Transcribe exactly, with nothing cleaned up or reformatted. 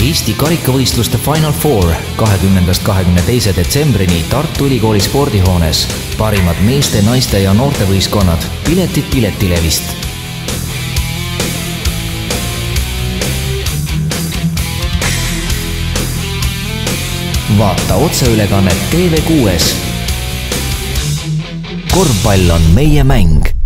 Eesti karikavõistluste Final Four kahekümnendast kahekümne teise detsembrini Tartu Ülikooli spordihoones. Parimad meeste, naiste ja noortevõistkonnad. Piletid Piletilevist. Vaata otseülekannet T V kuues. Korvpall on meie mäng.